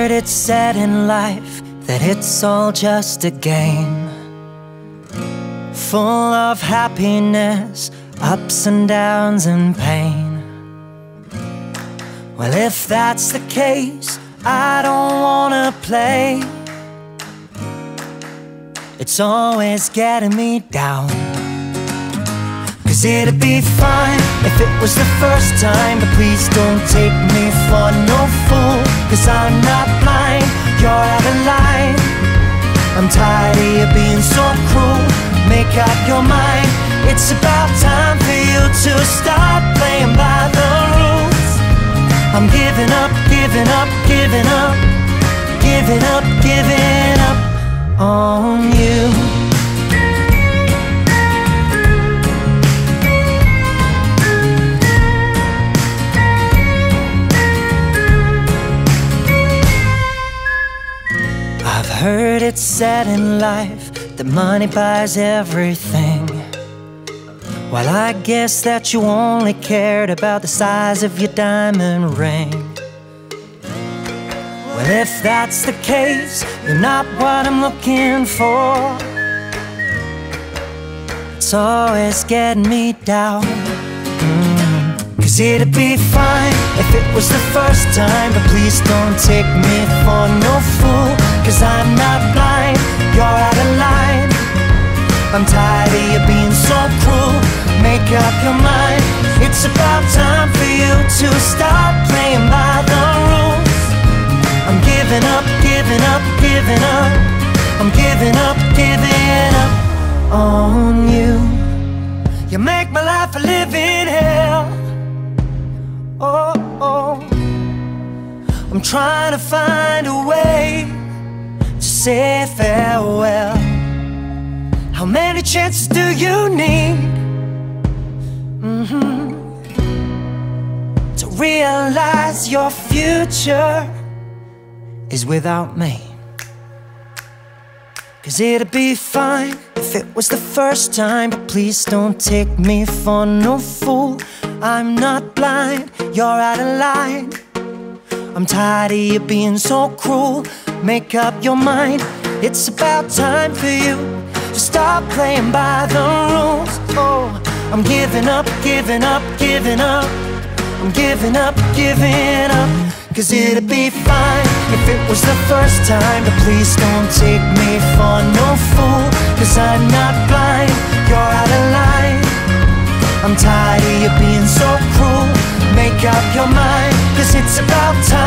heard it's said in life that it's all just a game, full of happiness, ups and downs and pain. Well, if that's the case, I don't wanna play. It's always getting me down. 'Cause it'd be fine if it was the first time, but please don't take me for no fool. 'Cause I'm not blind, you're out of line. I'm tired of you being so cruel. Make up your mind, it's about time for you to start playing by the rules. I'm giving up, giving up, giving up, giving up, giving up on you. I've heard it's said in life that money buys everything. Well, I guess that you only cared about the size of your diamond ring. Well, if that's the case, you're not what I'm looking for. It's always getting me down. 'Cause it'd be fine if it was the first time, but please don't take me for no fool. 'Cause I'm not blind, you're out of line. I'm tired of you being so cruel. Make up your mind, it's about time for you to start playing by the rules. I'm giving up, giving up, giving up. I'm giving up, giving up on you. You make my life a living hell. Oh, oh. I'm trying to find a way to say farewell. How many chances do you need to realize your future is without me? 'Cause it'd be fine if it was the first time, but please don't take me for no fool. I'm not blind, you're out of line. I'm tired of you being so cruel. Make up your mind, it's about time for you to stop playing by the rules. Oh, I'm giving up, giving up, giving up. I'm giving up, giving up. 'Cause it'd be fine if it was the first time, but please don't take me for no fool. 'Cause I'm not blind, you're out of line. I'm tired of you being so cruel. Make up your mind, 'cause it's about time